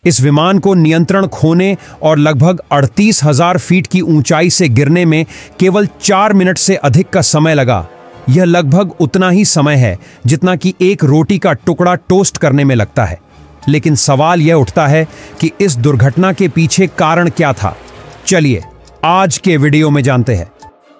इस विमान को नियंत्रण खोने और लगभग 38,000 फीट की ऊंचाई से गिरने में केवल 4 मिनट से अधिक का समय लगा। यह लगभग उतना ही समय है जितना कि एक रोटी का टुकड़ा टोस्ट करने में लगता है। लेकिन सवाल यह उठता है कि इस दुर्घटना के पीछे कारण क्या था। चलिए आज के वीडियो में जानते हैं।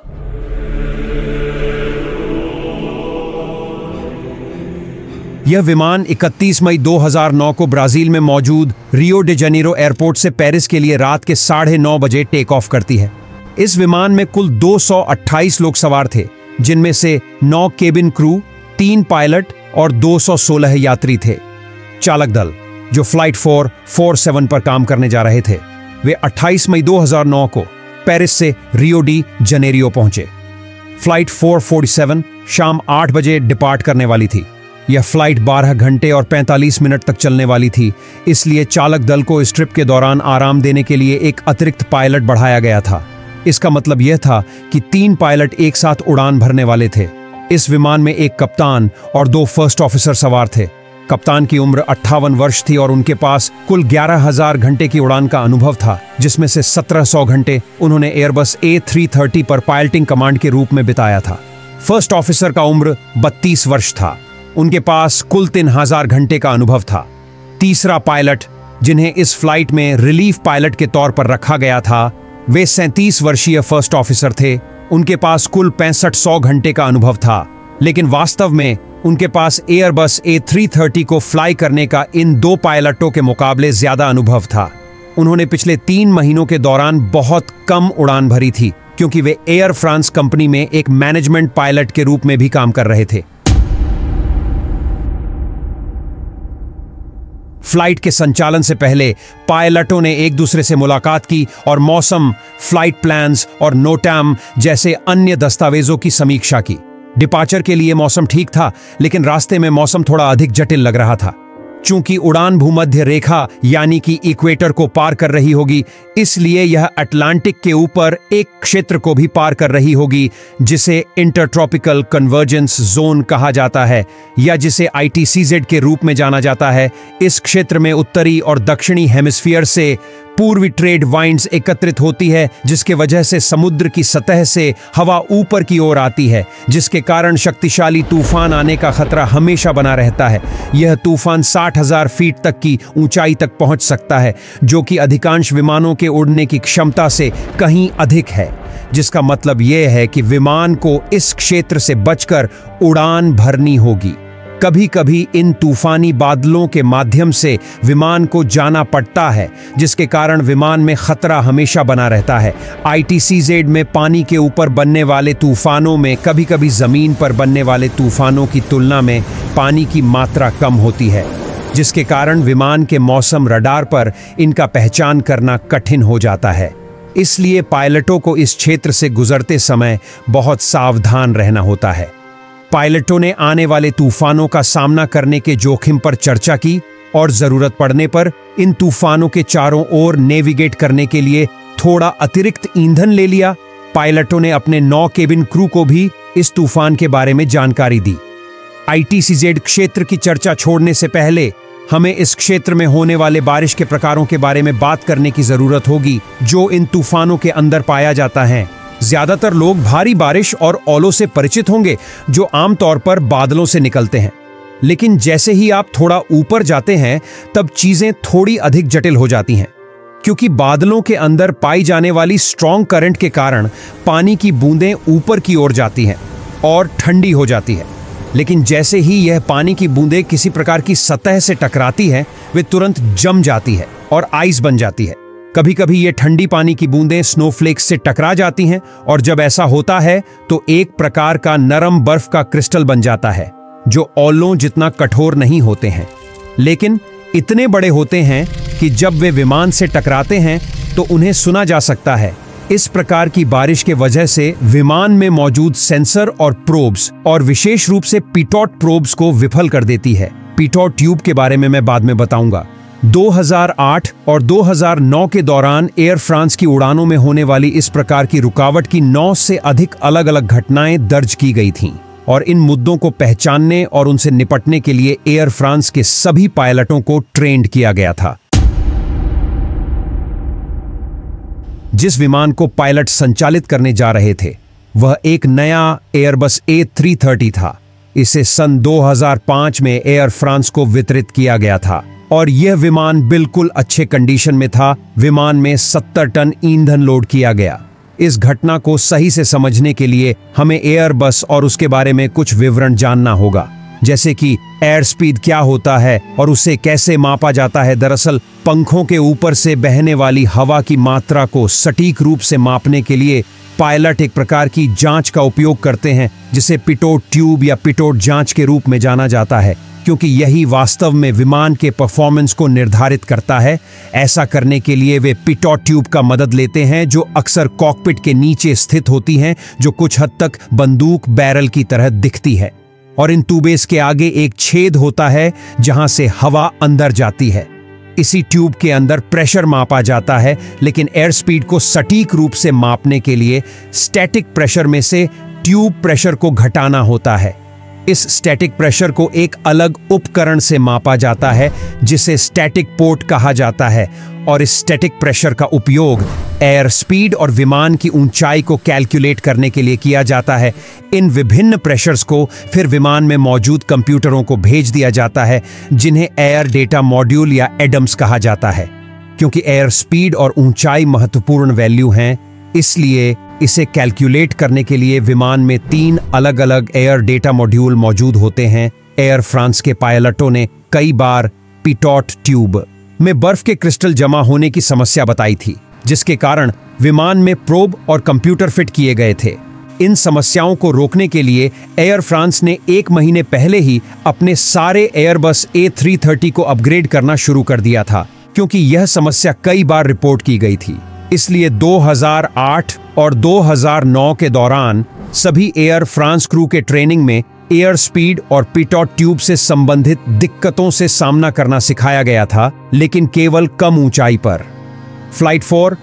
यह विमान 31 मई 2009 को ब्राजील में मौजूद रियो डी जेनेरो एयरपोर्ट से पेरिस के लिए रात के 9:30 बजे टेक ऑफ करती है। इस विमान में कुल 228 लोग सवार थे, जिनमें से 9 केबिन क्रू, 3 पायलट और 216 यात्री थे। चालक दल जो फ्लाइट 447 पर काम करने जा रहे थे, वे 28 मई 2009 को पेरिस से रियो डी जेनेरियो पहुंचे। फ्लाइट 447 शाम 8 बजे डिपार्ट करने वाली थी। यह फ्लाइट 12 घंटे और 45 मिनट तक चलने वाली थी, इसलिए चालक दल को इस ट्रिप के दौरान आराम देने के लिए एक अतिरिक्त पायलट बढ़ाया गया था। इसका मतलब यह था कि 3 पायलट एक साथ उड़ान भरने वाले थे। इस विमान में एक कप्तान और 2 फर्स्ट ऑफिसर सवार थे। कप्तान की उम्र 58 वर्ष थी और उनके पास कुल 11,000 घंटे की उड़ान का अनुभव था, जिसमें से 1700 घंटे उन्होंने एयरबस A330 पर पायलटिंग कमांड के रूप में बिताया था। फर्स्ट ऑफिसर का उम्र 32 वर्ष था। उनके पास कुल 3000 घंटे का अनुभव था। तीसरा पायलट, जिन्हें इस फ्लाइट में रिलीफ पायलट के तौर पर रखा गया था, वे 37 वर्षीय फर्स्ट ऑफिसर थे। उनके पास कुल 6500 घंटे का अनुभव था, लेकिन वास्तव में उनके पास एयरबस A330 को फ्लाई करने का इन 2 पायलटों के मुकाबले ज्यादा अनुभव था। उन्होंने पिछले 3 महीनों के दौरान बहुत कम उड़ान भरी थी, क्योंकि वे एयर फ्रांस कंपनी में एक मैनेजमेंट पायलट के रूप में भी काम कर रहे थे। फ्लाइट के संचालन से पहले पायलटों ने एक दूसरे से मुलाकात की और मौसम, फ्लाइट प्लान्स और नोटैम जैसे अन्य दस्तावेजों की समीक्षा की। डिपार्चर के लिए मौसम ठीक था, लेकिन रास्ते में मौसम थोड़ा अधिक जटिल लग रहा था। चूंकि उड़ान भूमध्य रेखा यानी कि इक्वेटर को पार कर रही होगी, इसलिए यह अटलांटिक के ऊपर एक क्षेत्र को भी पार कर रही होगी, जिसे इंटरट्रॉपिकल कन्वर्जेंस जोन कहा जाता है, या जिसे ITCZ के रूप में जाना जाता है। इस क्षेत्र में उत्तरी और दक्षिणी हेमिस्फीयर से पूर्वी ट्रेड वाइंड्स एकत्रित होती है, जिसके वजह से समुद्र की सतह से हवा ऊपर की ओर आती है, जिसके कारण शक्तिशाली तूफान आने का खतरा हमेशा बना रहता है। यह तूफान 60,000 फीट तक की ऊंचाई तक पहुंच सकता है, जो कि अधिकांश विमानों के उड़ने की क्षमता से कहीं अधिक है, जिसका मतलब यह है कि विमान को इस क्षेत्र से बचकर उड़ान भरनी होगी। कभी कभी इन तूफानी बादलों के माध्यम से विमान को जाना पड़ता है, जिसके कारण विमान में खतरा हमेशा बना रहता है। ITCZ में पानी के ऊपर बनने वाले तूफानों में कभी कभी जमीन पर बनने वाले तूफानों की तुलना में पानी की मात्रा कम होती है, जिसके कारण विमान के मौसम रडार पर इनका पहचान करना कठिन हो जाता है। इसलिए पायलटों को इस क्षेत्र से गुजरते समय बहुत सावधान रहना होता है। पायलटों ने आने वाले तूफानों का सामना करने के जोखिम पर चर्चा की और जरूरत पड़ने पर इन तूफानों के चारों ओर नेविगेट करने के लिए थोड़ा अतिरिक्त ईंधन ले लिया। पायलटों ने अपने 9 केबिन क्रू को भी इस तूफान के बारे में जानकारी दी। ITCZ क्षेत्र की चर्चा छोड़ने से पहले हमें इस क्षेत्र में होने वाले बारिश के प्रकारों के बारे में बात करने की जरूरत होगी, जो इन तूफानों के अंदर पाया जाता है। ज्यादातर लोग भारी बारिश और ओलों से परिचित होंगे, जो आमतौर पर बादलों से निकलते हैं। लेकिन जैसे ही आप थोड़ा ऊपर जाते हैं, तब चीजें थोड़ी अधिक जटिल हो जाती हैं, क्योंकि बादलों के अंदर पाई जाने वाली स्ट्रॉन्ग करंट के कारण पानी की बूंदें ऊपर की ओर जाती हैं और ठंडी हो जाती है। लेकिन जैसे ही यह पानी की बूंदें किसी प्रकार की सतह से टकराती हैं, वे तुरंत जम जाती है और आइस बन जाती है। कभी कभी ये ठंडी पानी की बूंदें स्नोफ्लेक्स से टकरा जाती हैं, और जब ऐसा होता है तो एक प्रकार का नरम बर्फ का क्रिस्टल बन जाता है, जो ओलों जितना कठोर नहीं होते हैं, लेकिन इतने बड़े होते हैं कि जब वे विमान से टकराते हैं तो उन्हें सुना जा सकता है। इस प्रकार की बारिश के वजह से विमान में मौजूद सेंसर और प्रोब्स, और विशेष रूप से पीटॉट प्रोब्स को विफल कर देती है। पीटॉट ट्यूब के बारे में मैं बाद में बताऊंगा। 2008 और 2009 के दौरान एयर फ्रांस की उड़ानों में होने वाली इस प्रकार की रुकावट की 9 से अधिक अलग अलग घटनाएं दर्ज की गई थीं, और इन मुद्दों को पहचानने और उनसे निपटने के लिए एयर फ्रांस के सभी पायलटों को ट्रेंड किया गया था। जिस विमान को पायलट संचालित करने जा रहे थे वह एक नया एयरबस A330 था। इसे सन 2005 में एयर फ्रांस को वितरित किया गया था और यह विमान बिल्कुल अच्छे कंडीशन में था। विमान में 70 टन ईंधन लोड किया गया। इस घटना को सही से समझने के लिए हमें एयरबस और उसके बारे में कुछ विवरण जानना होगा, जैसे कि एयर स्पीड क्या होता है और उसे कैसे मापा जाता है। दरअसल पंखों के ऊपर से बहने वाली हवा की मात्रा को सटीक रूप से मापने के लिए पायलट एक प्रकार की जांच का उपयोग करते हैं, जिसे पिटोट ट्यूब या पिटोट जांच के रूप में जाना जाता है, क्योंकि यही वास्तव में विमान के परफॉर्मेंस को निर्धारित करता है। ऐसा करने के लिए वे पिटोट ट्यूब का मदद लेते हैं, जो अक्सर कॉकपिट के नीचे स्थित होती हैं, जो कुछ हद तक बंदूक बैरल की तरह दिखती है। और इन ट्यूबेस के आगे एक छेद होता है जहां से हवा अंदर जाती है। इसी ट्यूब के अंदर प्रेशर मापा जाता है, लेकिन एयर स्पीड को सटीक रूप से मापने के लिए स्टैटिक प्रेशर में से ट्यूब प्रेशर को घटाना होता है। इस स्टैटिक प्रेशर को एक अलग उपकरण से मापा जाता है जिसे स्टैटिक पोर्ट कहा जाता है, और इस स्टैटिक प्रेशर का उपयोग एयर स्पीड और विमान की ऊंचाई को कैलकुलेट करने के लिए किया जाता है। इन विभिन्न प्रेशर्स को फिर विमान में मौजूद कंप्यूटरों को भेज दिया जाता है, जिन्हें एयर डेटा मॉड्यूल या एडम्स कहा जाता है। क्योंकि एयर स्पीड और ऊंचाई महत्वपूर्ण वैल्यू हैं, इसलिए इसे कैलकुलेट करने के लिए विमान में 3 अलग अलग एयर डेटा मॉड्यूल मौजूद होते हैं। एयर फ्रांस के पायलटों ने कई बार पिटोट ट्यूब में बर्फ के क्रिस्टल जमा होने की समस्या बताई थी, जिसके कारण विमान में प्रोब और कंप्यूटर फिट किए गए थे। इन समस्याओं को रोकने के लिए एयर फ्रांस ने 1 महीने पहले ही अपने सारे एयरबस A330 को अपग्रेड करना शुरू कर दिया था, क्योंकि यह समस्या कई बार रिपोर्ट की गई थी। इसलिए 2008 और 2009 के दौरान सभी एयर फ्रांस क्रू के ट्रेनिंग में एयर स्पीड और पिटोट ट्यूब से संबंधित दिक्कतों से सामना करना सिखाया गया था, लेकिन केवल कम ऊंचाई पर। फ्लाइट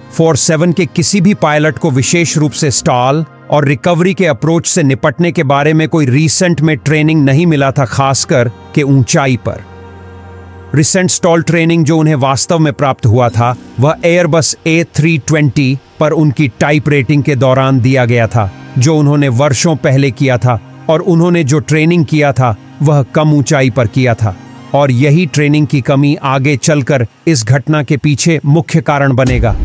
447 के किसी भी पायलट को विशेष रूप से स्टॉल और रिकवरी के अप्रोच से निपटने के बारे में कोई रीसेंट में ट्रेनिंग नहीं मिला था, खासकर के ऊंचाई पर। रिसेंट स्टॉल ट्रेनिंग जो उन्हें वास्तव में प्राप्त हुआ था वह एयरबस A320 पर उनकी टाइप रेटिंग के दौरान दिया गया था, जो उन्होंने वर्षों पहले किया था, और उन्होंने जो ट्रेनिंग किया था वह कम ऊंचाई पर किया था। और यही ट्रेनिंग की कमी आगे चलकर इस घटना के पीछे मुख्य कारण बनेगा।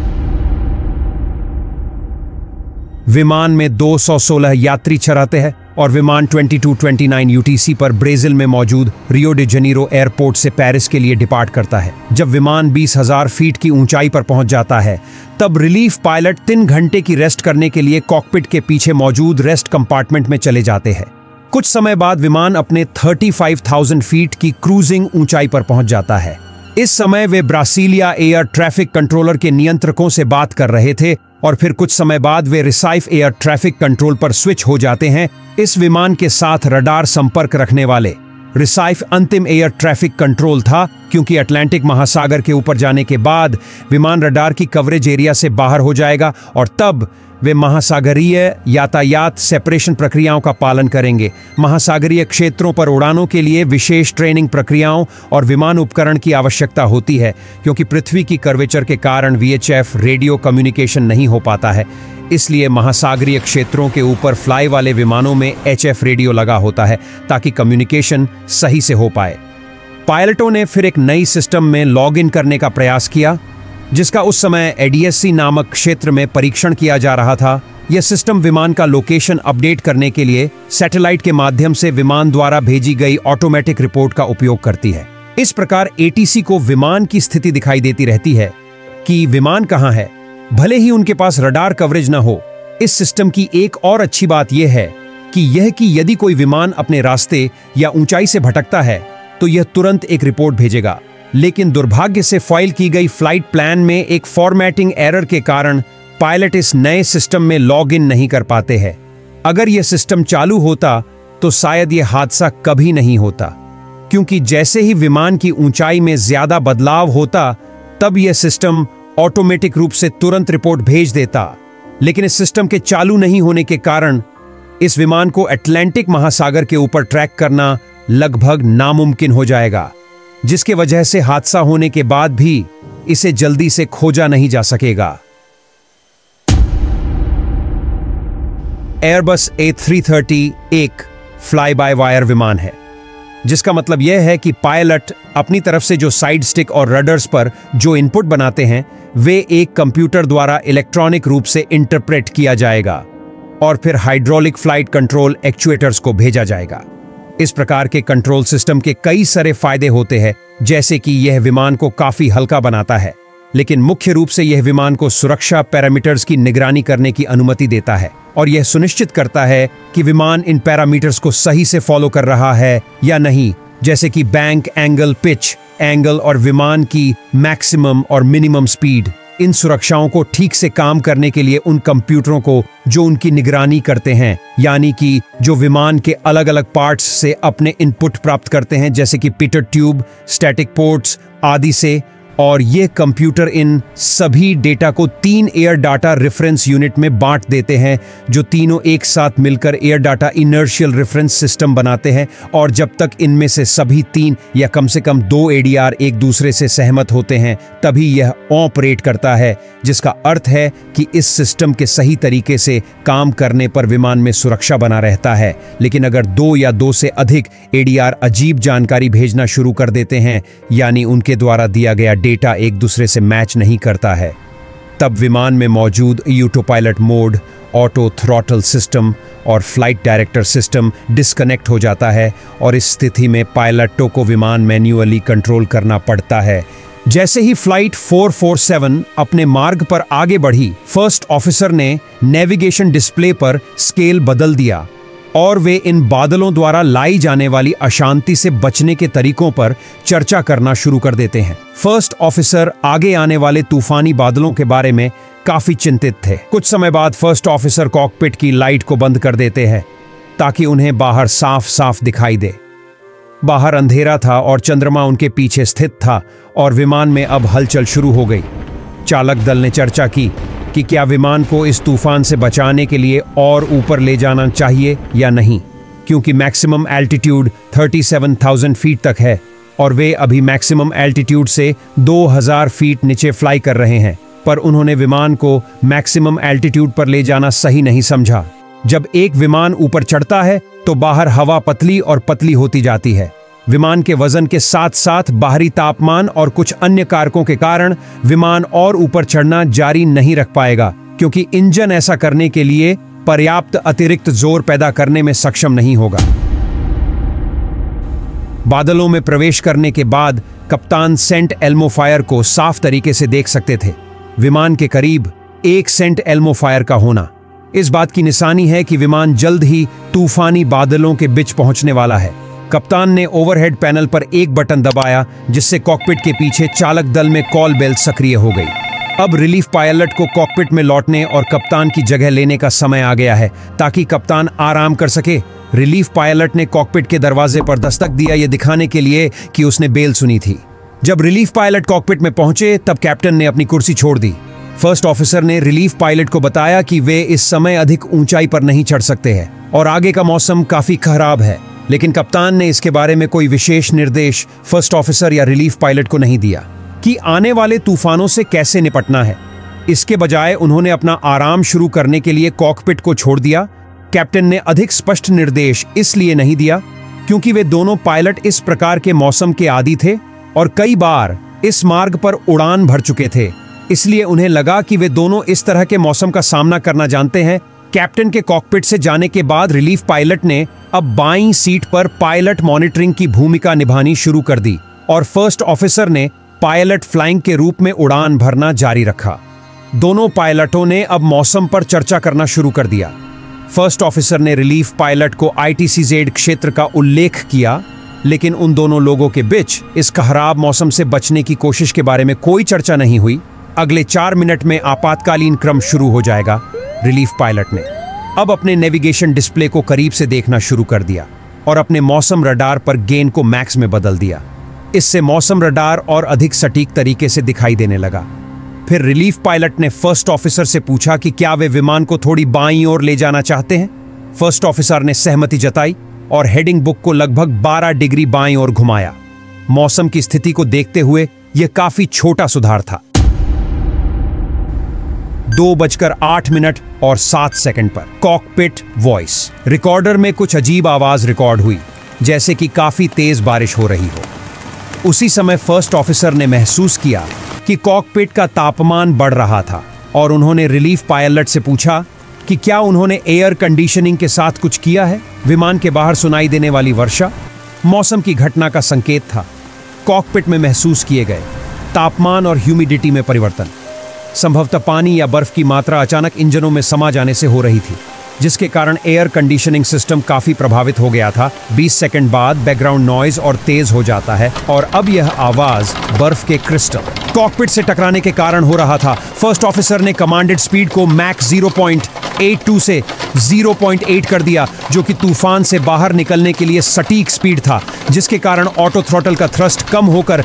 विमान में 216 यात्री चढ़ाते हैं और विमान 2229 UTC पर ब्राजील में मौजूद रियो डी जेनेरो एयरपोर्ट से पेरिस के लिए डिपार्ट करता है। जब विमान 20,000 फीट की ऊंचाई पर पहुंच जाता है, तब रिलीफ पायलट 3 घंटे की रेस्ट करने के लिए कॉकपिट के पीछे मौजूद रेस्ट कंपार्टमेंट में चले जाते हैं। कुछ समय बाद विमान अपने 35,000 फीट की क्रूजिंग ऊंचाई पर पहुंच जाता है। इस समय वे ब्रासीलिया एयर ट्रैफिक कंट्रोलर के नियंत्रकों से बात कर रहे थे, और फिर कुछ समय बाद वे रिसाइफ एयर ट्रैफिक कंट्रोल पर स्विच हो जाते हैं। इस विमान के साथ रडार संपर्क रखने वाले रिसाइफ अंतिम एयर ट्रैफिक कंट्रोल था, क्योंकि अटलांटिक महासागर के ऊपर जाने के बाद विमान रडार की कवरेज एरिया से बाहर हो जाएगा, और तब वे महासागरीय यातायात सेपरेशन प्रक्रियाओं का पालन करेंगे। महासागरीय क्षेत्रों पर उड़ानों के लिए विशेष ट्रेनिंग प्रक्रियाओं और विमान उपकरण की आवश्यकता होती है, क्योंकि पृथ्वी की कर्वेचर के कारण VHF रेडियो कम्युनिकेशन नहीं हो पाता है। इसलिए महासागरीय क्षेत्रों के ऊपर फ्लाई वाले विमानों में HF रेडियो लगा होता है, ताकि कम्युनिकेशन सही से हो पाए। पायलटों ने फिर एक नई सिस्टम में लॉग इन करने का प्रयास किया, जिसका उस समय ADSC नामक क्षेत्र में परीक्षण किया जा रहा था। यह सिस्टम विमान का लोकेशन अपडेट करने के लिए सैटेलाइट के माध्यम से विमान द्वारा भेजी गई ऑटोमेटिक रिपोर्ट का उपयोग करती है। इस प्रकार ATC को विमान की स्थिति दिखाई देती रहती है कि विमान कहां है, भले ही उनके पास रडार कवरेज न हो। इस सिस्टम की एक और अच्छी बात यह है कि यदि कोई विमान अपने रास्ते या ऊंचाई से भटकता है तो यह तुरंत एक रिपोर्ट भेजेगा। लेकिन दुर्भाग्य से फाइल की गई फ्लाइट प्लान में एक फॉर्मेटिंग एरर के कारण पायलट इस नए सिस्टम में लॉग इन नहीं कर पाते हैं। अगर यह सिस्टम चालू होता तो शायद यह हादसा कभी नहीं होता, क्योंकि जैसे ही विमान की ऊंचाई में ज्यादा बदलाव होता तब यह सिस्टम ऑटोमेटिक रूप से तुरंत रिपोर्ट भेज देता। लेकिन इस सिस्टम के चालू नहीं होने के कारण इस विमान को अटलांटिक महासागर के ऊपर ट्रैक करना लगभग नामुमकिन हो जाएगा, जिसके वजह से हादसा होने के बाद भी इसे जल्दी से खोजा नहीं जा सकेगा। एयरबस A330 एक फ्लाई बाय वायर विमान है, जिसका मतलब यह है कि पायलट अपनी तरफ से जो साइड स्टिक और रडर्स पर जो इनपुट बनाते हैं वे एक कंप्यूटर द्वारा इलेक्ट्रॉनिक रूप से इंटरप्रेट किया जाएगा और फिर हाइड्रोलिक फ्लाइट कंट्रोल एक्चुएटर्स को भेजा जाएगा। इस प्रकार के कंट्रोल सिस्टम के कई सारे फायदे होते हैं, जैसे कि यह विमान को काफी हल्का बनाता है, लेकिन मुख्य रूप से यह विमान को सुरक्षा पैरामीटर्स की निगरानी करने की अनुमति देता है और यह सुनिश्चित करता है कि विमान इन पैरामीटर्स को सही से फॉलो कर रहा है या नहीं, जैसे कि बैंक एंगल, पिच एंगल और विमान की मैक्सिमम और मिनिमम स्पीड। इन सुरक्षाओं को ठीक से काम करने के लिए उन कंप्यूटरों को जो उनकी निगरानी करते हैं, यानी कि जो विमान के अलग अलग पार्ट्स से अपने इनपुट प्राप्त करते हैं, जैसे कि पिटर ट्यूब, स्टैटिक पोर्ट्स आदि से, और ये कंप्यूटर इन सभी डेटा को 3 एयर डाटा रेफरेंस यूनिट में बांट देते हैं, जो तीनों एक साथ मिलकर air data inertial reference system बनाते हैं। और जब तक इनमें से सभी 3 या कम से कम 2 ADR एक दूसरे से सहमत होते हैं, तभी यह ऑपरेट करता है, जिसका अर्थ है कि इस सिस्टम के सही तरीके से काम करने पर विमान में सुरक्षा बना रहता है। लेकिन अगर 2 या 2 से अधिक ADR अजीब जानकारी भेजना शुरू कर देते हैं, यानी उनके द्वारा दिया गया डेटा एक दूसरे से मैच नहीं करता है, तब विमान में मौजूद autopilot mode, auto throttle system और फ्लाइट डायरेक्टर सिस्टम डिस्कनेक्ट हो जाता है और इस स्थिति में पायलटों को विमान मैन्युअली कंट्रोल करना पड़ता है। जैसे ही फ्लाइट 447 अपने मार्ग पर आगे बढ़ी, फर्स्ट ऑफिसर ने नेविगेशन डिस्प्ले पर स्केल बदल दिया और वे इन बादलों द्वारा लाई जाने वाली अशांति से बचने के तरीकों पर चर्चा करना शुरू कर देते हैं। फर्स्ट ऑफिसर आगे आने वाले तूफानी बादलों के बारे में काफी चिंतित थे। कुछ समय बाद फर्स्ट ऑफिसर कॉकपिट की लाइट को बंद कर देते हैं ताकि उन्हें बाहर साफ साफ दिखाई दे। बाहर अंधेरा था और चंद्रमा उनके पीछे स्थित था और विमान में अब हलचल शुरू हो गई। चालक दल ने चर्चा की कि क्या विमान को इस तूफान से बचाने के लिए और ऊपर ले जाना चाहिए या नहीं, क्योंकि मैक्सिमम एल्टीट्यूड 37,000 फीट तक है और वे अभी मैक्सिमम एल्टीट्यूड से 2,000 फीट नीचे फ्लाई कर रहे हैं। पर उन्होंने विमान को मैक्सिमम एल्टीट्यूड पर ले जाना सही नहीं समझा। जब एक विमान ऊपर चढ़ता है तो बाहर हवा पतली और पतली होती जाती है। विमान के वजन के साथ साथ बाहरी तापमान और कुछ अन्य कारकों के कारण विमान और ऊपर चढ़ना जारी नहीं रख पाएगा, क्योंकि इंजन ऐसा करने के लिए पर्याप्त अतिरिक्त जोर पैदा करने में सक्षम नहीं होगा। बादलों में प्रवेश करने के बाद कप्तान सेंट एल्मो फायर को साफ तरीके से देख सकते थे। विमान के करीब एक सेंट एल्मो फायर का होना इस बात की निशानी है कि विमान जल्द ही तूफानी बादलों के बीच पहुंचने वाला है। कप्तान ने ओवरहेड पैनल पर एक बटन दबाया, जिससे कॉकपिट के पीछे चालक दल में कॉल बेल सक्रिय हो गई। अब रिलीफ पायलट को कॉकपिट में लौटने और कप्तान की जगह लेने का समय आ गया है, ताकि कप्तान आराम कर सके। रिलीफ पायलट ने कॉकपिट के दरवाजे पर दस्तक दिया, यह दिखाने के लिए कि उसने बेल सुनी थी। जब रिलीफ पायलट कॉकपिट में पहुंचे तब कैप्टन ने अपनी कुर्सी छोड़ दी। फर्स्ट ऑफिसर ने रिलीफ पायलट को बताया कि वे इस समय अधिक ऊंचाई पर नहीं चढ़ सकते हैं और आगे का मौसम काफी खराब है, लेकिन कप्तान ने इसके बारे में कोई विशेष निर्देश फर्स्ट ऑफिसर या रिलीफ पायलट को नहीं दिया कि आने वाले तूफानों से कैसे निपटना है। इसके बजाय उन्होंने अपना आराम शुरू करने के लिए कॉकपिट को छोड़ दिया। कैप्टन ने अधिक स्पष्ट निर्देश इसलिए नहीं दिया क्योंकि वे दोनों पायलट इस प्रकार के मौसम के आदी थे और कई बार इस मार्ग पर उड़ान भर चुके थे, इसलिए उन्हें लगा कि वे दोनों इस तरह के मौसम का सामना करना जानते हैं। कैप्टन के कॉकपिट से जाने के बाद रिलीफ पायलट ने अब बाईं सीट पर पायलट मॉनिटरिंग की भूमिका निभानी शुरू कर दी और फर्स्ट ऑफिसर ने पायलट फ्लाइंग के रूप में उड़ान भरना जारी रखा। दोनों पायलटों ने अब मौसम पर चर्चा करना शुरू कर दिया। फर्स्ट ऑफिसर ने रिलीफ पायलट को ITCZ क्षेत्र का उल्लेख किया, लेकिन उन दोनों लोगों के बीच इस खराब मौसम से बचने की कोशिश के बारे में कोई चर्चा नहीं हुई। अगले 4 मिनट में आपातकालीन क्रम शुरू हो जाएगा। रिलीफ पायलट ने अब अपने नेविगेशन डिस्प्ले को करीब से देखना शुरू कर दिया और अपने मौसम रडार पर गेन को मैक्स में बदल दिया। इससे मौसम रडार और अधिक सटीक तरीके से दिखाई देने लगा। फिर रिलीफ पायलट ने फर्स्ट ऑफिसर से पूछा कि क्या वे विमान को थोड़ी बाईं ओर ले जाना चाहते हैं। फर्स्ट ऑफिसर ने सहमति जताई और हेडिंग बुक को लगभग 12 डिग्री बाईं ओर घुमाया। मौसम की स्थिति को देखते हुए यह काफी छोटा सुधार था। 2:08 और 7 सेकंड पर। कॉकपिट वॉइस रिकॉर्डर में कुछ अजीब आवाज रिकॉर्ड हुई, जैसे कि काफी तेज बारिश हो रही हो। उसी समय फर्स्ट ऑफिसर ने महसूस किया कि कॉकपिट का तापमान बढ़ रहा था और उन्होंने रिलीफ पायलट से पूछा कि क्या उन्होंने एयर कंडीशनिंग के साथ कुछ किया है। विमान के बाहर सुनाई देने वाली वर्षा मौसम की घटना का संकेत था। कॉकपिट में महसूस किए गए तापमान और ह्यूमिडिटी में परिवर्तन संभवतः पानी या बर्फ की मात्रा अचानक इंजनों में समा जाने से हो रही थी, जिसके कारण एयर कंडीशनिंग सिस्टम काफी प्रभावित हो गया था। 20 सेकंड बाद बैकग्राउंड नॉइज और तेज हो जाता है और अब यह आवाज बर्फ के क्रिस्टल कॉकपिट से टकराने के कारण हो रहा था। फर्स्ट ऑफिसर ने कमांडेड स्पीड को मैक 0.82 से 0.8 कर दिया, जो कि तूफान से बाहर निकलने के लिए सटीक स्पीड था, जिसके कारण ऑटो थ्रॉटल का थ्रस्ट कम होकर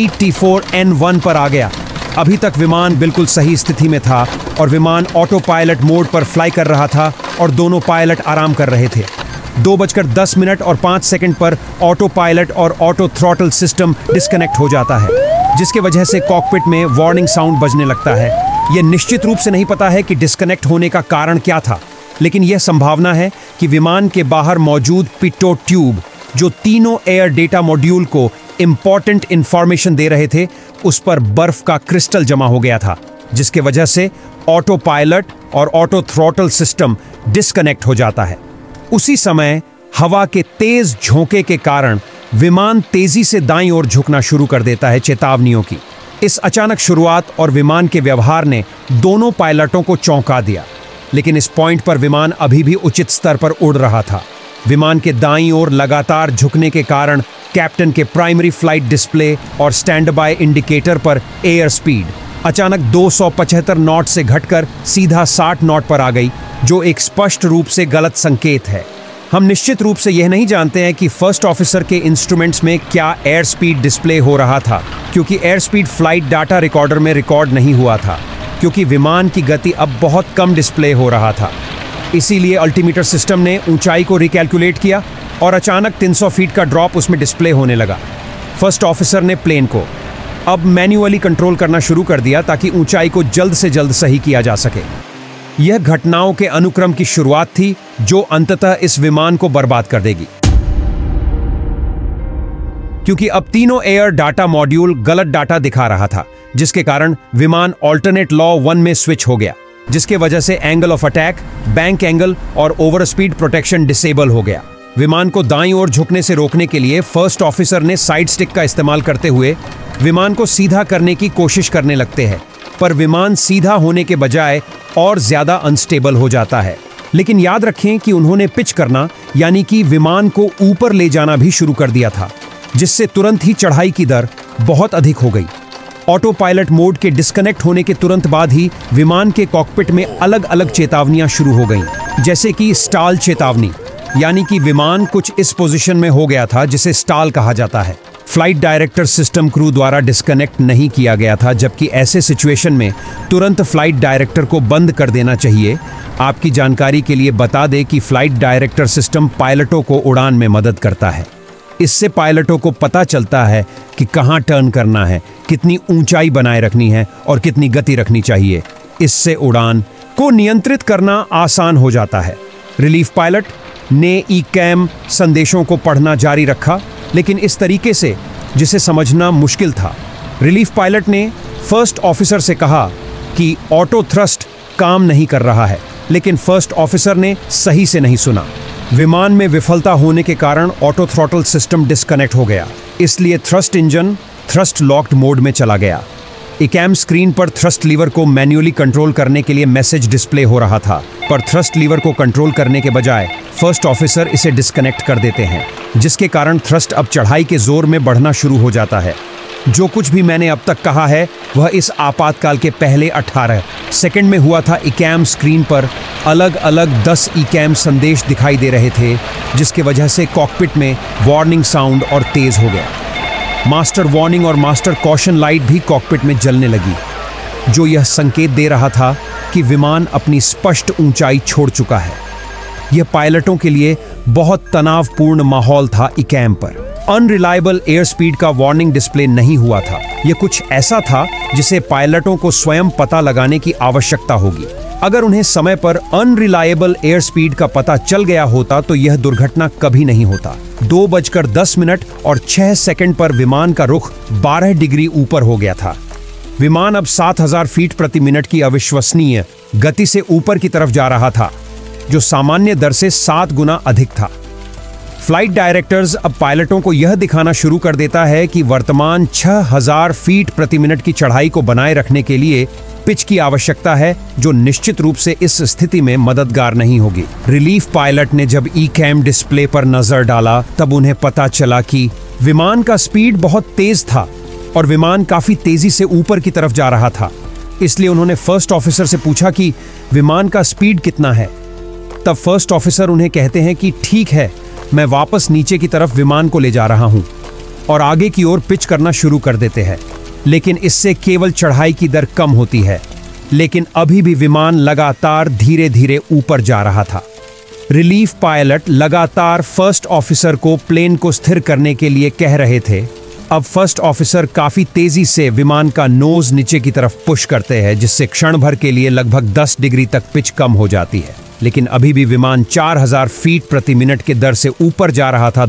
84N1 पर आ गया। अभी तक विमान बिल्कुल सही स्थिति में था और विमान ऑटो पायलट मोड पर फ्लाई कर रहा था और दोनों पायलट आराम कर रहे थे। 2:10 और 5 सेकंड पर ऑटो पायलट और ऑटो थ्रॉटल सिस्टम डिस्कनेक्ट हो जाता है, जिसके वजह से कॉकपिट में वार्निंग साउंड बजने लगता है। यह निश्चित रूप से नहीं पता है कि डिस्कनेक्ट होने का कारण क्या था, लेकिन यह संभावना है कि विमान के बाहर मौजूद पिटो ट्यूब, जो तीनों एयर डेटा मॉड्यूल को इंपॉर्टेंट इंफॉर्मेशन दे रहे थे, उस पर बर्फ का क्रिस्टल जमा हो गया था, जिसके वजह से ऑटो पायलट और ऑटो थ्रॉटल सिस्टम डिस्कनेक्ट हो जाता है। उसी समय हवा के तेज झोंके के कारण विमान तेजी से दाईं ओर झुकना शुरू कर देता है। चेतावनियों की इस अचानक शुरुआत और विमान के व्यवहार ने दोनों पायलटों को चौंका दिया, लेकिन इस पॉइंट पर विमान अभी भी उचित स्तर पर उड़ रहा था। विमान के दाईं ओर लगातार झुकने के कारण कैप्टन के प्राइमरी फ्लाइट डिस्प्ले और स्टैंड बाय इंडिकेटर पर एयर स्पीड अचानक 275 नॉट से घटकर सीधा 60 नॉट पर आ गई, जो एक स्पष्ट रूप से गलत संकेत है। हम निश्चित रूप से यह नहीं जानते हैं कि फर्स्ट ऑफिसर के इंस्ट्रूमेंट्स में क्या एयर स्पीड डिस्प्ले हो रहा था, क्योंकि air speed flight data recorder में रिकॉर्ड नहीं हुआ था, क्योंकि विमान की गति अब बहुत कम डिस्प्ले हो रहा था। इसीलिए अल्टीमीटर सिस्टम ने ऊंचाई को रिकैलकुलेट किया और अचानक 300 फीट का ड्रॉप उसमें डिस्प्ले होने लगा। फर्स्ट ऑफिसर ने प्लेन को अब मैन्युअली कंट्रोल करना शुरू कर दिया ताकि ऊंचाई को जल्द से जल्द सही किया जा सके। यह घटनाओं के अनुक्रम की शुरुआत थी जो अंततः इस विमान को बर्बाद कर देगी, क्योंकि अब तीनों एयर डाटा मॉड्यूल गलत डाटा दिखा रहा था, जिसके कारण विमान ऑल्टरनेट लॉ 1 में स्विच हो गया, जिसके वजह से angle of attack, bank angle और ओवर स्पीड प्रोटेक्शन डिसेबल हो गया। विमान को दाईं ओर झुकने से रोकने के लिए फर्स्ट ऑफिसर ने साइड स्टिक का इस्तेमाल करते हुए विमान को सीधा करने की कोशिश करने लगते हैं, पर विमान सीधा होने के बजाय और ज्यादा अनस्टेबल हो जाता है। लेकिन याद रखें कि उन्होंने पिच करना यानी कि विमान को ऊपर ले जाना भी शुरू कर दिया था, जिससे तुरंत ही चढ़ाई की दर बहुत अधिक हो गई। ऑटो पायलट मोड के डिस्कनेक्ट होने के तुरंत बाद ही विमान के कॉकपिट में अलग अलग चेतावनियां शुरू हो गईं, जैसे कि स्टाल चेतावनी, यानी कि विमान कुछ इस पोजीशन में हो गया था जिसे स्टाल कहा जाता है। फ्लाइट डायरेक्टर सिस्टम क्रू द्वारा डिस्कनेक्ट नहीं किया गया था, जबकि ऐसे सिचुएशन में तुरंत फ्लाइट डायरेक्टर को बंद कर देना चाहिए। आपकी जानकारी के लिए बता दें कि फ्लाइट डायरेक्टर सिस्टम पायलटों को उड़ान में मदद करता है। इससे पायलटों को पता चलता है कि कहां टर्न करना है, कितनी ऊंचाई बनाए रखनी है और कितनी गति रखनी चाहिए। इससे उड़ान को नियंत्रित करना आसान हो जाता है। रिलीफ पायलट ने ईकैम संदेशों को पढ़ना जारी रखा, लेकिन इस तरीके से जिसे समझना मुश्किल था। रिलीफ पायलट ने फर्स्ट ऑफिसर से कहा कि ऑटो थ्रस्ट काम नहीं कर रहा है, लेकिन फर्स्ट ऑफिसर ने सही से नहीं सुना। विमान में विफलता होने के कारण ऑटो थ्रॉटल सिस्टम डिस्कनेक्ट हो गया, इसलिए thrust engine thrust locked mode में चला गया। इकैम स्क्रीन पर थ्रस्ट लीवर को मैन्युअली कंट्रोल करने के लिए मैसेज डिस्प्ले हो रहा था, पर थ्रस्ट लीवर को कंट्रोल करने के बजाय फर्स्ट ऑफिसर इसे डिस्कनेक्ट कर देते हैं, जिसके कारण थ्रस्ट अब चढ़ाई के जोर में बढ़ना शुरू हो जाता है। जो कुछ भी मैंने अब तक कहा है वह इस आपातकाल के पहले 18 सेकंड में हुआ था। इकैम स्क्रीन पर अलग अलग 10 इकैम संदेश दिखाई दे रहे थे, जिसके वजह से कॉकपिट में वार्निंग साउंड और तेज हो गया। मास्टर वार्निंग और मास्टर कॉशन लाइट भी कॉकपिट में जलने लगी, जो यह संकेत दे रहा था कि विमान अपनी स्पष्ट ऊंचाई छोड़ चुका है। यह पायलटों के लिए बहुत तनावपूर्ण माहौल था इकैम पर। अनरिलायबल एयर स्पीड का वार्निंग डिस्प्ले नहीं हुआ था। यह कुछ ऐसा था जिसे पायलटों को स्वयं पता लगाने की आवश्यकता होगी। अगर उन्हें समय पर अनरिलायबल एयर स्पीड का पता चल गया होता तो यह दुर्घटना कभी नहीं होता। 2:10 और 6 सेकंड पर विमान का रुख 12 डिग्री ऊपर हो गया था। विमान अब 7000 फीट प्रति मिनट की अविश्वसनीय गति से ऊपर की तरफ जा रहा था, जो सामान्य दर से 7 गुना अधिक था। फ्लाइट डायरेक्टर्स अब पायलटों को यह दिखाना शुरू कर देता है कि वर्तमान 6000 फीट प्रति मिनट की चढ़ाई को बनाए रखने के लिए पिच की आवश्यकता है, जो निश्चित रूप से इस स्थिति में मददगार नहीं होगी। रिलीफ पायलट ने जब ई-कैम डिस्प्ले पर नजर डाला तब उन्हें पता चला कि विमान का स्पीड बहुत तेज था और विमान काफी तेजी से ऊपर की तरफ जा रहा था। इसलिए उन्होंने फर्स्ट ऑफिसर से पूछा कि विमान का स्पीड कितना है। तब फर्स्ट ऑफिसर उन्हें कहते हैं कि ठीक है, मैं वापस नीचे की तरफ विमान को ले जा रहा हूं, और आगे की ओर पिच करना शुरू कर देते हैं। लेकिन इससे केवल चढ़ाई की दर कम होती है, लेकिन अभी भी विमान लगातार धीरे धीरे ऊपर जा रहा था। रिलीफ पायलट लगातार फर्स्ट ऑफिसर को प्लेन को स्थिर करने के लिए कह रहे थे। अब फर्स्ट ऑफिसर काफी तेजी से विमान का नोज नीचे की तरफ पुश करते हैं, जिससे क्षण भर के लिए लगभग 10 डिग्री तक पिच कम हो जाती है। लेकिन अभी भी विमान 4000 फीट प्रति मिनट के दर से ऊपर जा रहा था।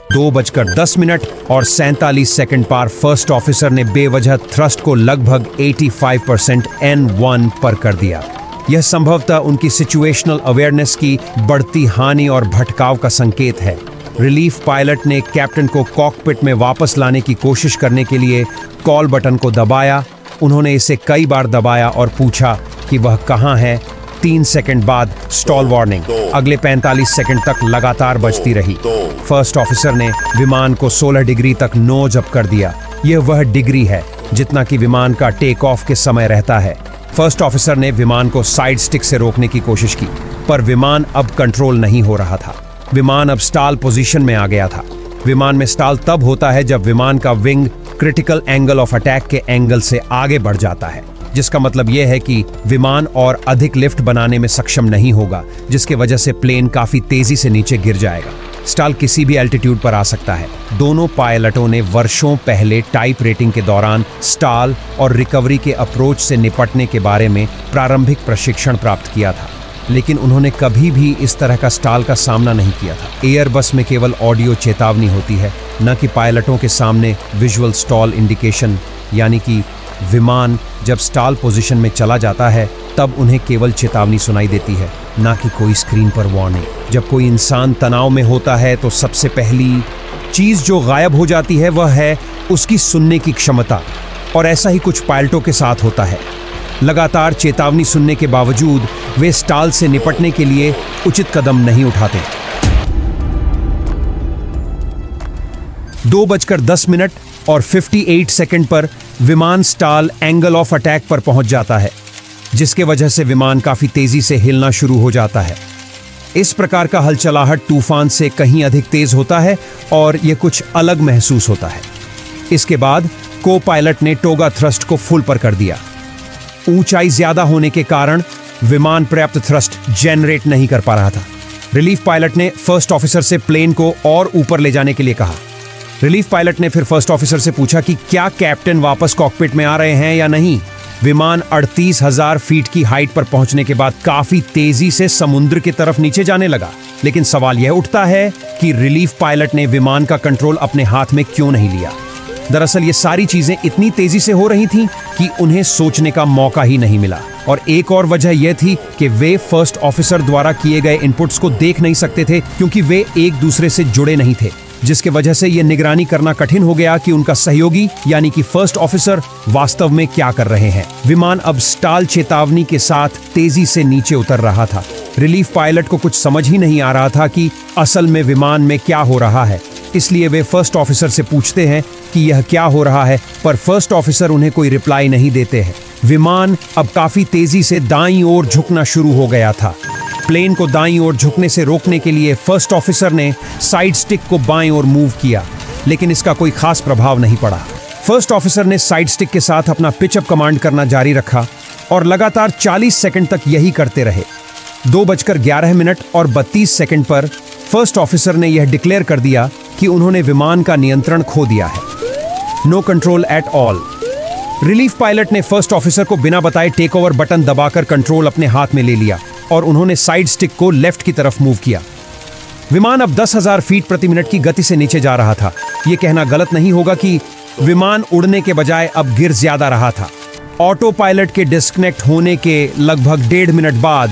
2:10 और 47 सेकंड पर फर्स्ट ऑफिसर ने बेवजह थ्रस्ट को लगभग 85% N1 पर कर दिया। यह संभवतः उनकी सिचुएशनल अवेयरनेस की बढ़ती हानि और भटकाव का संकेत है। रिलीफ पायलट ने कैप्टन को कॉकपिट में वापस लाने की कोशिश करने के लिए कॉल बटन को दबाया। उन्होंने इसे कई बार दबाया और पूछा कि वह कहां है। 3 सेकंड बाद स्टॉल वार्निंग अगले 45 सेकंड तक लगातार बजती रही। फर्स्ट ऑफिसर ने विमान को 16 डिग्री तक नोज अप कर दिया। यह वह डिग्री है जितना कि विमान का टेक ऑफ के समय रहता है। फर्स्ट ऑफिसर ने विमान को साइड स्टिक से रोकने की कोशिश की, पर विमान अब कंट्रोल नहीं हो रहा था। विमान अब स्टॉल पोजीशन में आ गया था। विमान में स्टॉल तब होता है जब विमान का wing critical angle of attack के एंगल से आगे बढ़ जाता है, जिसका मतलब यह है कि विमान और अधिक लिफ्ट बनाने में सक्षम नहीं होगा, जिसके वजह से प्लेन काफी तेजी से नीचे गिर जाएगा। स्टॉल किसी भी एल्टीट्यूड पर आ सकता है। दोनों पायलटों ने वर्षों पहले टाइप रेटिंग के दौरान स्टॉल और रिकवरी के अप्रोच से निपटने के बारे में प्रारंभिक प्रशिक्षण प्राप्त किया था, लेकिन उन्होंने कभी भी इस तरह का स्टॉल का सामना नहीं किया था। एयरबस में केवल ऑडियो चेतावनी होती है, न कि पायलटों के सामने विजुअल स्टॉल इंडिकेशन, यानी कि विमान जब स्टॉल पोजीशन में चला जाता है तब उन्हें केवल चेतावनी सुनाई देती है, ना कि कोई स्क्रीन पर वार्निंग। जब कोई इंसान तनाव में होता है तो सबसे पहली चीज जो गायब हो जाती है वह है उसकी सुनने की क्षमता, और ऐसा ही कुछ पायलटों के साथ होता है। लगातार चेतावनी सुनने के बावजूद वे स्टॉल से निपटने के लिए उचित कदम नहीं उठाते। 2:10 और 58 सेकंड पर विमान स्टॉल एंगल ऑफ अटैक पर पहुंच जाता है, जिसके वजह से विमान काफी तेजी से हिलना शुरू हो जाता है। इस प्रकार का हलचलाहट तूफान से कहीं अधिक तेज होता है और यह कुछ अलग महसूस होता है। इसके बाद को पायलट ने टोगा थ्रस्ट को फुल पर कर दिया। ऊंचाई ज्यादा होने के कारण विमान पर्याप्त थ्रस्ट जनरेट नहीं कर पा रहा था। रिलीफ पायलट ने फर्स्ट ऑफिसर से प्लेन को और ऊपर ले जाने के लिए कहा। रिलीफ पायलट ने फिर फर्स्ट ऑफिसर से पूछा कि क्या कैप्टन वापस कॉकपिट में आ रहे हैं या नहीं। विमान 38,000 फीट की हाइट पर पहुंचने के बाद काफी तेजी से समुद्र की तरफ नीचे जाने लगा, लेकिन सवाल यह उठता है कि रिलीफ पायलट ने विमान का कंट्रोल अपने हाथ में क्यों नहीं लिया। दरअसल ये सारी चीजें इतनी तेजी से हो रही थीं कि उन्हें सोचने का मौका ही नहीं मिला, और एक और वजह यह थी कि वे फर्स्ट ऑफिसर द्वारा किए गए इनपुट्स को देख नहीं सकते थे, क्योंकि वे एक दूसरे से जुड़े नहीं थे, जिसके वजह से यह निगरानी करना कठिन हो गया कि उनका सहयोगी यानी कि फर्स्ट ऑफिसर वास्तव में क्या कर रहे हैं। विमान अब स्टॉल चेतावनी के साथ तेजी से नीचे उतर रहा था। रिलीफ पायलट को कुछ समझ ही नहीं आ रहा था कि असल में विमान में क्या हो रहा है, इसलिए वे फर्स्ट ऑफिसर से पूछते हैं कि यह क्या हो रहा है, पर फर्स्ट ऑफिसर उन्हें कोई रिप्लाई नहीं देते हैं। विमान अब काफी तेजी से दाईं ओर झुकना शुरू हो गया था। प्लेन को दाईं ओर झुकने से रोकने के लिए फर्स्ट ऑफिसर ने साइड स्टिक को बाईं ओर मूव किया, लेकिन इसका कोई खास प्रभाव नहीं पड़ा। फर्स्ट ऑफिसर ने साइड स्टिक के साथ अपना पिच अप कमांड करना जारी रखा और लगातार 40 सेकंड तक यही करते रहे। 2:11 और 32 सेकंड पर फर्स्ट ऑफिसर ने यह डिक्लेयर कर दिया कि उन्होंने विमान का नियंत्रण खो दिया है। No control at all. Relief pilot ने फर्स्ट ऑफिसर को बिना बताए टेक ओवर बटन दबाकर कंट्रोल अपने हाथ में ले लिया और उन्होंने साइड स्टिक को लेफ्ट की तरफ मूव किया। विमान अब 10,000 फीट प्रति मिनट की गति से नीचे जा रहा था। यह कहना गलत नहीं होगा कि विमान उड़ने के बजाय अब गिर ज्यादा रहा था। ऑटो पायलट के डिस्कनेक्ट होने के लगभग 1.5 मिनट बाद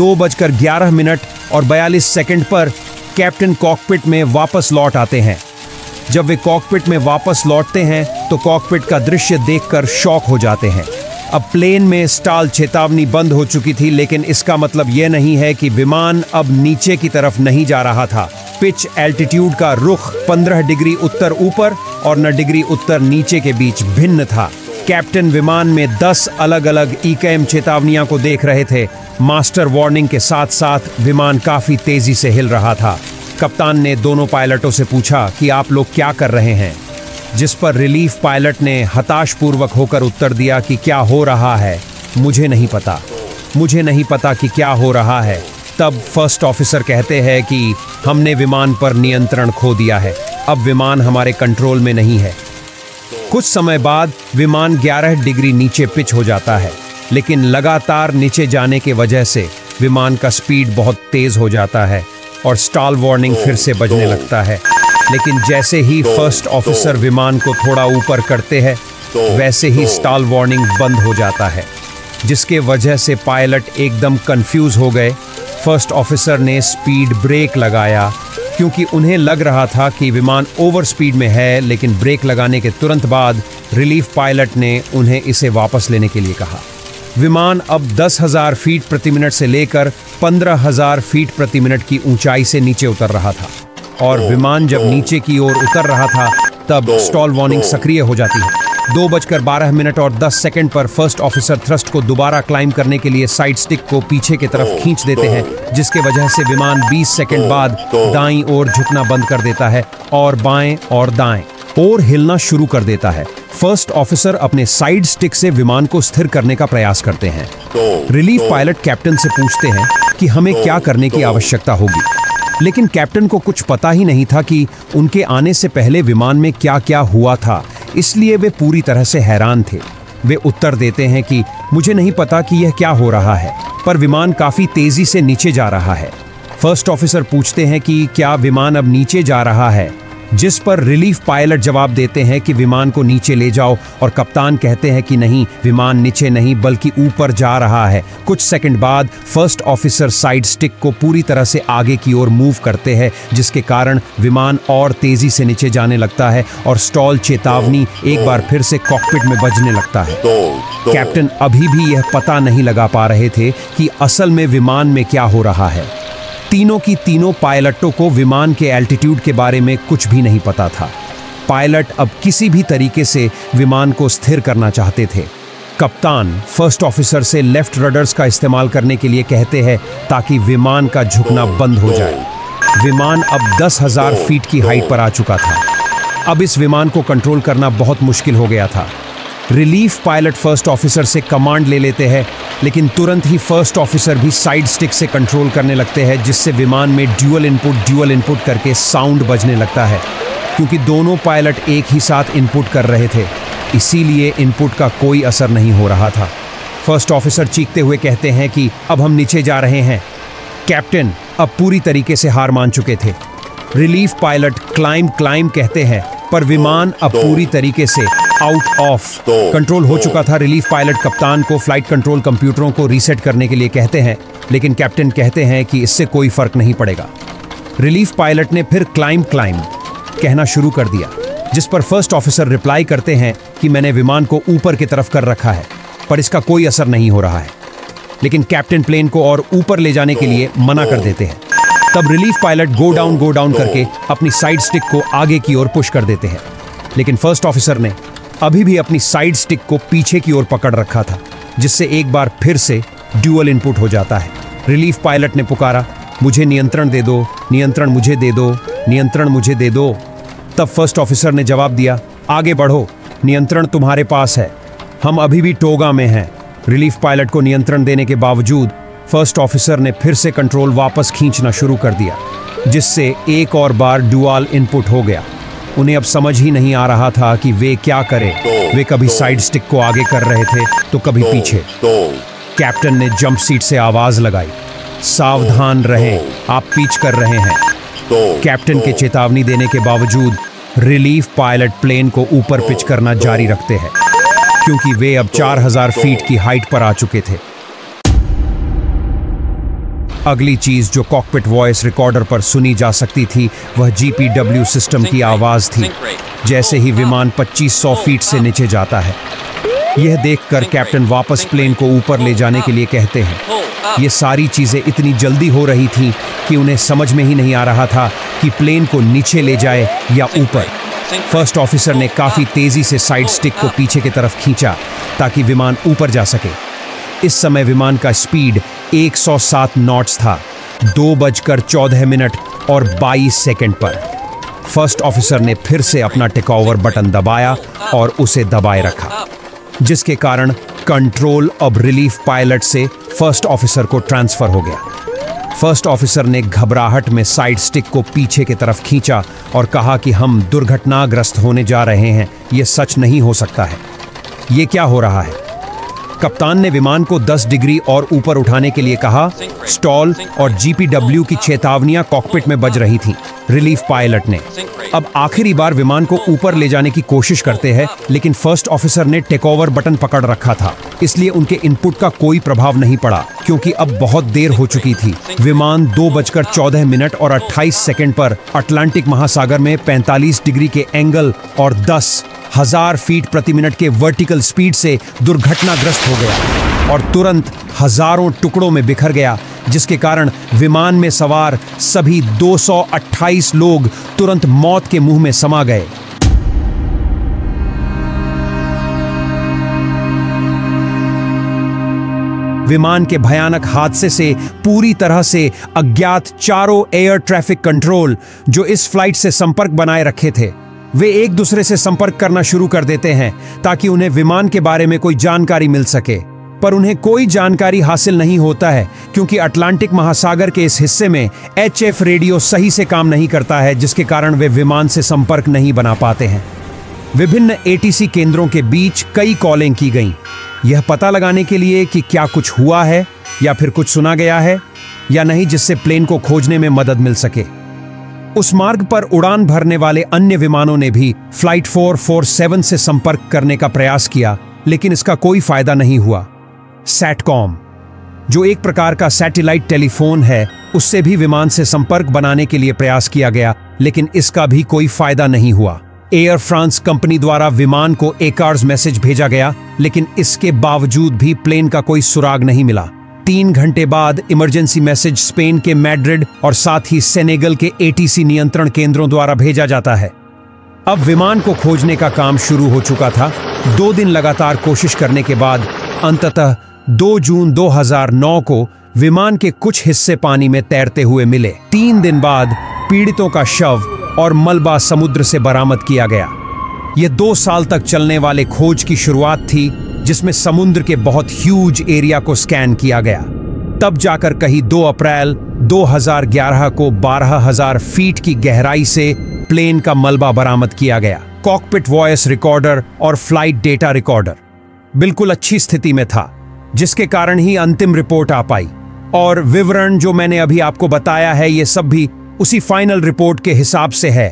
2:11 और 42 सेकंड पर कैप्टन कॉकपिट में वापस लौट आते हैं। जब वे कॉकपिट में वापस लौटते हैं तो कॉकपिट का दृश्य देखकर शॉक हो जाते हैं। अब प्लेन में स्टॉल चेतावनी बंद हो चुकी थी, लेकिन इसका मतलब यह नहीं है कि विमान अब नीचे की तरफ नहीं जा रहा था। पिच एल्टीट्यूड का रुख 15 डिग्री उत्तर ऊपर और 9 डिग्री उत्तर नीचे के बीच भिन्न था। कैप्टन विमान में 10 अलग अलग ईकेएम चेतावनियों को देख रहे थे। मास्टर वार्निंग के साथ साथ विमान काफी तेजी से हिल रहा था। कप्तान ने दोनों पायलटों से पूछा कि आप लोग क्या कर रहे हैं, जिस पर रिलीफ पायलट ने हताशपूर्वक होकर उत्तर दिया कि क्या हो रहा है मुझे नहीं पता, मुझे नहीं पता कि क्या हो रहा है। तब फर्स्ट ऑफिसर कहते हैं कि हमने विमान पर नियंत्रण खो दिया है, अब विमान हमारे कंट्रोल में नहीं है। कुछ समय बाद विमान 11 डिग्री नीचे पिच हो जाता है, लेकिन लगातार नीचे जाने की वजह से विमान का स्पीड बहुत तेज हो जाता है और स्टॉल वार्निंग फिर से बजने लगता है। लेकिन जैसे ही फर्स्ट ऑफिसर विमान को थोड़ा ऊपर करते हैं, वैसे ही स्टॉल वार्निंग बंद हो जाता है, जिसके वजह से पायलट एकदम कंफ्यूज हो गए। फर्स्ट ऑफिसर ने स्पीड ब्रेक लगाया क्योंकि उन्हें लग रहा था कि विमान ओवर स्पीड में है, लेकिन ब्रेक लगाने के तुरंत बाद रिलीफ पायलट ने उन्हें इसे वापस लेने के लिए कहा। विमान अब 10,000 फीट प्रति मिनट से लेकर 15,000 फीट प्रति मिनट की ऊंचाई से नीचे उतर रहा था और विमान जब नीचे की ओर उतर रहा था तब स्टॉल वार्निंग सक्रिय हो जाती है। 2:12 और 10 सेकंड पर फर्स्ट ऑफिसर थ्रस्ट को दोबारा क्लाइंब करने के लिए साइड स्टिक को पीछे की तरफ खींच देते हैं, जिसके वजह से विमान 20 सेकंड बाद दाईं ओर झुकना बंद कर देता है और बाएं और दाएं और हिलना शुरू कर देता है। फर्स्ट ऑफिसर अपने साइड स्टिक से विमान को स्थिर करने का प्रयास करते हैं। रिलीफ पायलट कैप्टन से पूछते हैं कि हमें क्या करने की आवश्यकता होगी, लेकिन कैप्टन को कुछ पता ही नहीं था कि उनके आने से पहले विमान में क्या क्या हुआ था, इसलिए वे पूरी तरह से हैरान थे। वे उत्तर देते हैं कि मुझे नहीं पता कि यह क्या हो रहा है, पर विमान काफी तेजी से नीचे जा रहा है। फर्स्ट ऑफिसर पूछते हैं कि क्या विमान अब नीचे जा रहा है, जिस पर रिलीफ पायलट जवाब देते हैं कि विमान को नीचे ले जाओ, और कप्तान कहते हैं कि नहीं, विमान नीचे नहीं बल्कि ऊपर जा रहा है। कुछ सेकंड बाद फर्स्ट ऑफिसर साइड स्टिक को पूरी तरह से आगे की ओर मूव करते हैं, जिसके कारण विमान और तेजी से नीचे जाने लगता है और स्टॉल चेतावनी एक बार फिर से कॉकपिट में बजने लगता है। कैप्टन अभी भी यह पता नहीं लगा पा रहे थे कि असल में विमान में क्या हो रहा है। तीनों की तीनों पायलटों को विमान के एल्टीट्यूड के बारे में कुछ भी नहीं पता था। पायलट अब किसी भी तरीके से विमान को स्थिर करना चाहते थे। कप्तान फर्स्ट ऑफिसर से लेफ्ट रडर्स का इस्तेमाल करने के लिए कहते हैं ताकि विमान का झुकना बंद हो जाए। विमान अब 10,000 फीट की हाइट पर आ चुका था। अब इस विमान को कंट्रोल करना बहुत मुश्किल हो गया था। रिलीफ पायलट फर्स्ट ऑफिसर से कमांड ले लेते हैं, लेकिन तुरंत ही फर्स्ट ऑफिसर भी साइड स्टिक से कंट्रोल करने लगते हैं, जिससे विमान में ड्यूअल इनपुट करके साउंड बजने लगता है। क्योंकि दोनों पायलट एक ही साथ इनपुट कर रहे थे, इसीलिए इनपुट का कोई असर नहीं हो रहा था। फर्स्ट ऑफिसर चीखते हुए कहते हैं कि अब हम नीचे जा रहे हैं। कैप्टन अब पूरी तरीके से हार मान चुके थे। रिलीफ पायलट क्लाइंब कहते हैं, पर विमान अब पूरी तरीके से आउट ऑफ कंट्रोल हो चुका था। रिलीफ पायलट कप्तान को फ्लाइट कंट्रोल कंप्यूटरों को रीसेट करने के लिए कहते हैं, लेकिन कैप्टन कहते हैं कि इससे कोई फर्क नहीं पड़ेगा। रिलीफ पायलट ने फिर क्लाइंब कहना शुरू कर दिया, जिस पर फर्स्ट ऑफिसर रिप्लाई करते हैं कि मैंने विमान को ऊपर की तरफ कर रखा है, पर इसका कोई असर नहीं हो रहा है। लेकिन कैप्टन प्लेन को और ऊपर ले जाने के लिए मना कर देते हैं। तब रिलीफ पायलट गो डाउन करके अपनी साइड स्टिक को आगे की ओर पुश कर देते हैं, लेकिन फर्स्ट ऑफिसर ने अभी भी अपनी साइड स्टिक को पीछे की ओर पकड़ रखा था, जिससे एक बार फिर से ड्यूअल इनपुट हो जाता है। रिलीफ पायलट ने पुकारा, मुझे नियंत्रण दे दो, नियंत्रण मुझे दे दो, नियंत्रण मुझे दे दो। तब फर्स्ट ऑफिसर ने जवाब दिया, आगे बढ़ो, नियंत्रण तुम्हारे पास है, हम अभी भी टोगा में हैं। रिलीफ पायलट को नियंत्रण देने के बावजूद फर्स्ट ऑफिसर ने फिर से कंट्रोल वापस खींचना शुरू कर दिया। जिससे एक और बार डुअल इनपुट हो गया। उन्हें अब समझ ही नहीं आ रहा था कि वे क्या करें। वे कभी साइड स्टिक को आगे कर रहे थे तो कभी पीछे। कैप्टन ने जंप सीट से आवाज लगाई, सावधान रहें, आप पिच कर रहे हैं। कैप्टन के चेतावनी देने के बावजूद रिलीफ पायलट प्लेन को ऊपर पिच करना जारी रखते हैं, क्योंकि वे अब 4000 फीट की हाइट पर आ चुके थे। अगली चीज जो कॉकपिट वॉइस रिकॉर्डर पर सुनी जा सकती थी वह जीपीडब्ल्यू सिस्टम की आवाज थी, जैसे ही विमान 2500 फीट से नीचे जाता है। यह देखकर कैप्टन वापस प्लेन को ऊपर ले जाने के लिए कहते हैं। ये सारी चीजें इतनी जल्दी हो रही थीं कि उन्हें समझ में ही नहीं आ रहा था कि प्लेन को नीचे ले जाए या ऊपर। फर्स्ट ऑफिसर ने काफी तेजी से साइड स्टिक को पीछे की तरफ खींचा ताकि विमान ऊपर जा सके। इस समय विमान का स्पीड 107 नॉट्स था, 2:14 और 22 सेकंड पर। फर्स्ट ऑफिसर ने फिर से अपना टेक ओवर बटन दबाया और उसे दबाए रखा, जिसके कारण कंट्रोल अब रिलीफ पायलट से फर्स्ट ऑफिसर को ट्रांसफर हो गया। फर्स्ट ऑफिसर ने घबराहट में साइड स्टिक को पीछे की तरफ खींचा और कहा कि हम दुर्घटनाग्रस्त होने जा रहे हैं, यह सच नहीं हो सकता है। यह क्या हो रहा है? कप्तान ने विमान को 10 डिग्री और ऊपर उठाने के लिए कहा। स्टॉल और जीपीडब्ल्यू की चेतावनियां कॉकपिट में बज रही थीं। रिलीफ पायलट ने अब आखिरी बार विमान को ऊपर ले जाने की कोशिश करते हैं, लेकिन फर्स्ट ऑफिसर ने टेक ओवर बटन पकड़ रखा था, इसलिए उनके इनपुट का कोई प्रभाव नहीं पड़ा, क्योंकि अब बहुत देर हो चुकी थी। विमान 2:14 और 28 सेकंड पर अटलांटिक महासागर में 45 डिग्री के एंगल और 10,000 फीट प्रति मिनट के वर्टिकल स्पीड से दुर्घटनाग्रस्त हो गया और तुरंत हजारों टुकड़ों में बिखर गया, जिसके कारण विमान में सवार सभी 228 लोग तुरंत मौत के मुंह में समा गए। विमान के भयानक हादसे से पूरी तरह से अज्ञात चारों एयर ट्रैफिक कंट्रोल जो इस फ्लाइट से संपर्क बनाए रखे थे, वे एक दूसरे से संपर्क करना शुरू कर देते हैं ताकि उन्हें विमान के बारे में कोई जानकारी मिल सके। पर उन्हें कोई जानकारी हासिल नहीं होता है, क्योंकि अटलांटिक महासागर के इस हिस्से में HF रेडियो सही से काम नहीं करता है, जिसके कारण वे विमान से संपर्क नहीं बना पाते हैं। विभिन्न ATC केंद्रों के बीच कई कॉलिंग की गईं, यह पता लगाने के लिए कि क्या कुछ हुआ है या फिर कुछ सुना गया है या नहीं, जिससे प्लेन को खोजने में मदद मिल सके। उस मार्ग पर उड़ान भरने वाले अन्य विमानों ने भी फ्लाइट 447 से संपर्क करने का प्रयास किया, लेकिन इसका कोई फायदा नहीं हुआ। सैटकॉम, जो एक प्रकार का सैटेलाइट टेलीफोन है, उससे भी विमान से संपर्क बनाने के लिए प्रयास किया गया, लेकिन इसका भी कोई फायदा नहीं हुआ। एयर फ्रांस कंपनी द्वारा विमान को एकार्स मैसेज भेजा गया, लेकिन इसके बावजूद भी प्लेन का कोई सुराग नहीं मिला। 3 घंटे बाद इमरजेंसी मैसेज स्पेन के मैड्रिड और साथ ही सेनेगल के ATC नियंत्रण केंद्रों द्वारा भेजा जाता है। अब विमान को खोजने का काम शुरू हो चुका था। 2 दिन लगातार कोशिश करने के बाद अंततः 2 जून 2009 को विमान के कुछ हिस्से पानी में तैरते हुए मिले। 3 दिन बाद पीड़ितों का शव और मलबा समुद्र से बरामद किया गया। यह 2 साल तक चलने वाले खोज की शुरुआत थी, जिसमें समुद्र के बहुत ह्यूज एरिया को स्कैन किया गया। तब जाकर कहीं 2 अप्रैल 2011 को 12,000 फीट की गहराई से प्लेन का मलबा बरामद किया गया। कॉकपिट वॉइस रिकॉर्डर और फ्लाइट डेटा रिकॉर्डर बिल्कुल अच्छी स्थिति में था, जिसके कारण ही अंतिम रिपोर्ट आ पाई। और विवरण जो मैंने अभी आपको बताया है, ये सब भी उसी फाइनल रिपोर्ट के हिसाब से है।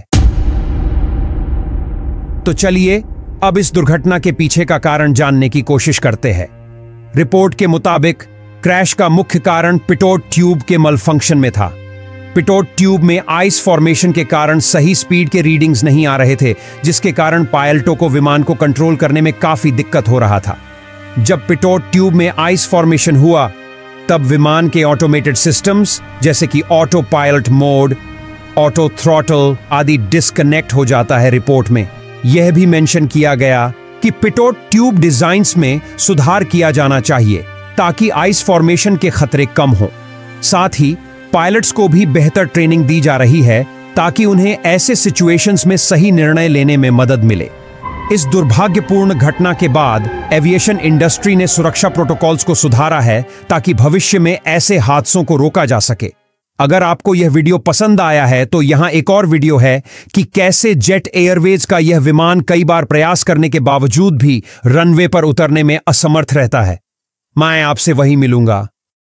तो चलिए अब इस दुर्घटना के पीछे का कारण जानने की कोशिश करते हैं। रिपोर्ट के मुताबिक क्रैश का मुख्य कारण पिटोट ट्यूब के मलफंक्शन में था। पिटोट ट्यूब में आइस फॉर्मेशन के कारण सही स्पीड के रीडिंग्स नहीं आ रहे थे, जिसके कारण पायलटों को विमान को कंट्रोल करने में काफी दिक्कत हो रहा था। जब पिटोट ट्यूब में आइस फॉर्मेशन हुआ, तब विमान के ऑटोमेटेड सिस्टम्स जैसे कि auto pilot mode, auto throttle आदि डिस्कनेक्ट हो जाता है। रिपोर्ट में यह भी मेंशन किया गया कि पिटोट ट्यूब डिजाइन्स में सुधार किया जाना चाहिए ताकि आइस फॉर्मेशन के खतरे कम हो। साथ ही पायलट्स को भी बेहतर ट्रेनिंग दी जा रही है ताकि उन्हें ऐसे सिचुएशंस में सही निर्णय लेने में मदद मिले। इस दुर्भाग्यपूर्ण घटना के बाद एविएशन इंडस्ट्री ने सुरक्षा प्रोटोकॉल्स को सुधारा है ताकि भविष्य में ऐसे हादसों को रोका जा सके। अगर आपको यह वीडियो पसंद आया है तो यहां एक और वीडियो है कि कैसे जेट एयरवेज का यह विमान कई बार प्रयास करने के बावजूद भी रनवे पर उतरने में असमर्थ रहता है। मैं आपसे वहीं मिलूंगा।